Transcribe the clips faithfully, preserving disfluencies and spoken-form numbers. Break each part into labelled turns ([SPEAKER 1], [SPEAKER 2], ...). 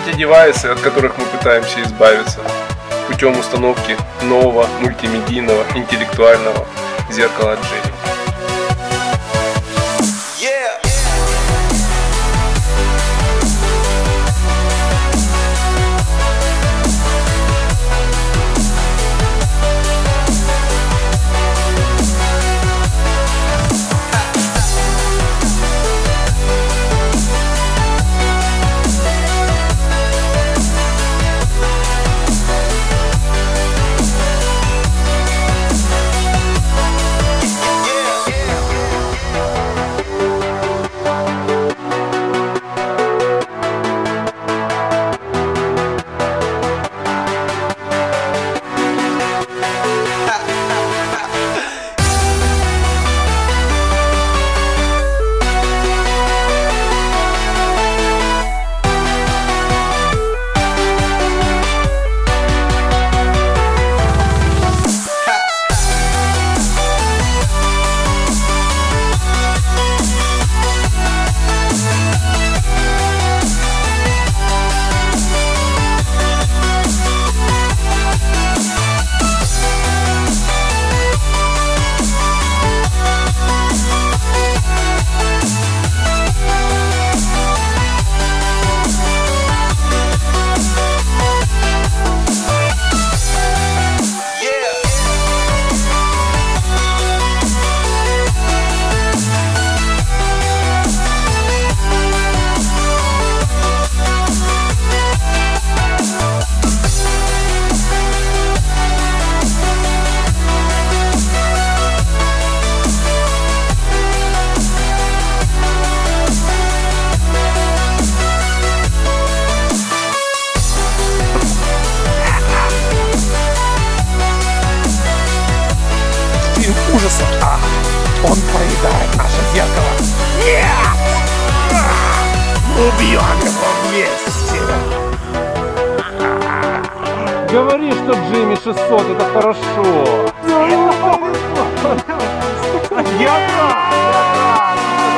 [SPEAKER 1] те девайсы, от которых мы пытаемся избавиться путем установки нового мультимедийного интеллектуального зеркала Джимми.
[SPEAKER 2] Ужаса. А, он поедает наше зеркало. Нет! Убьем его вместе.
[SPEAKER 1] Говори, что Джимми шестьсот это хорошо.
[SPEAKER 2] Я прав!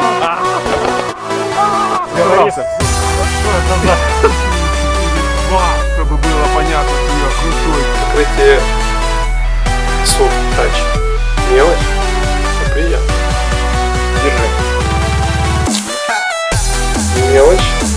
[SPEAKER 1] Говори, что это за два, чтобы было понятно, что я крутой. Покрытие Soft Touch. Мелочь, но приятно. Держи. Мелочь.